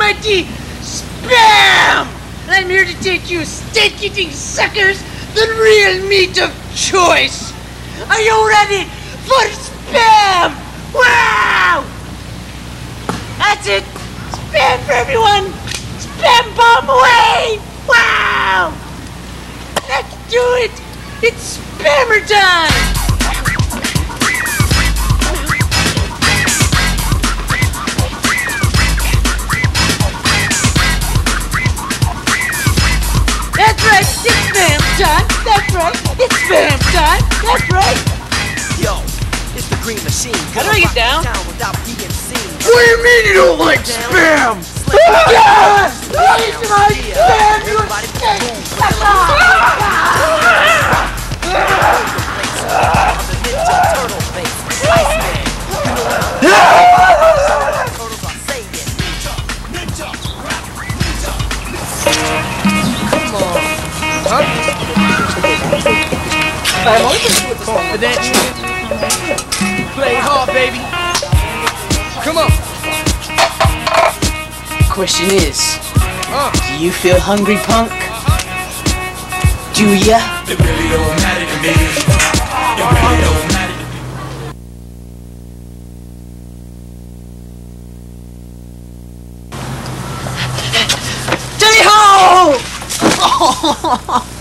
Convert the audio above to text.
mighty Spam! And I'm here to take you steak-eating suckers the real meat of choice. Are you ready for Spam? Wow! That's it. Spam for everyone. Spam bomb away. Wow! Let's do it. It's Spammer time. That's right, it's spam time. That's right, it's spam time. That's right. Yo, it's the green machine. How do I get down? Without being seen. What do you mean you don't like spam? Yeah! Eat my spam, you steak Play hard, baby. Come on. Question is, do you feel hungry, punk? Do ya? It really don't matter to me. It really don't matter to me. Tally-ho!